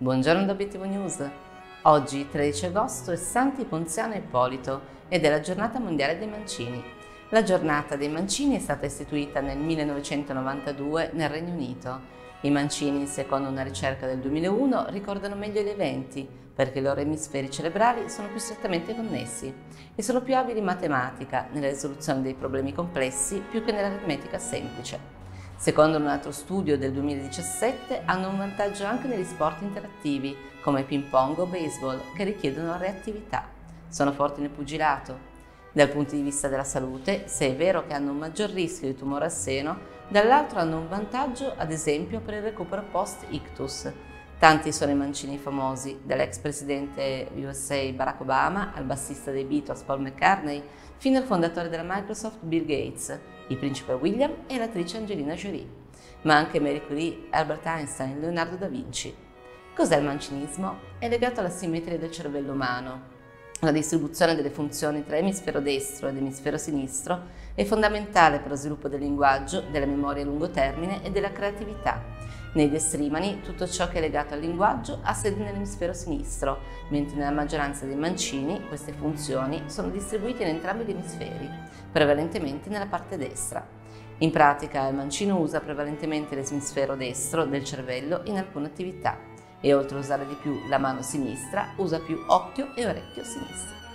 Buongiorno da Obiettivo News. Oggi, 13 agosto, è Santi Ponziano e Ippolito ed è la Giornata Mondiale dei Mancini. La Giornata dei Mancini è stata istituita nel 1992 nel Regno Unito. I mancini, secondo una ricerca del 2001, ricordano meglio gli eventi perché i loro emisferi cerebrali sono più strettamente connessi e sono più abili in matematica, nella risoluzione dei problemi complessi più che nell'aritmetica semplice. Secondo un altro studio del 2017, hanno un vantaggio anche negli sport interattivi, come ping pong o baseball, che richiedono reattività. Sono forti nel pugilato. Dal punto di vista della salute, se è vero che hanno un maggior rischio di tumore al seno, dall'altro hanno un vantaggio, ad esempio, per il recupero post-ictus. Tanti sono i mancini famosi, dall'ex presidente USA Barack Obama al bassista dei Beatles Paul McCartney, fino al fondatore della Microsoft Bill Gates, il principe William e l'attrice Angelina Jolie, ma anche Marie Curie, Albert Einstein, Leonardo da Vinci. Cos'è il mancinismo? È legato alla simmetria del cervello umano. La distribuzione delle funzioni tra emisfero destro ed emisfero sinistro è fondamentale per lo sviluppo del linguaggio, della memoria a lungo termine e della creatività. Nei destrimani tutto ciò che è legato al linguaggio ha sede nell'emisfero sinistro, mentre nella maggioranza dei mancini queste funzioni sono distribuite in entrambi gli emisferi, prevalentemente nella parte destra. In pratica il mancino usa prevalentemente l'emisfero destro del cervello in alcune attività e oltre a usare di più la mano sinistra usa più occhio e orecchio sinistro.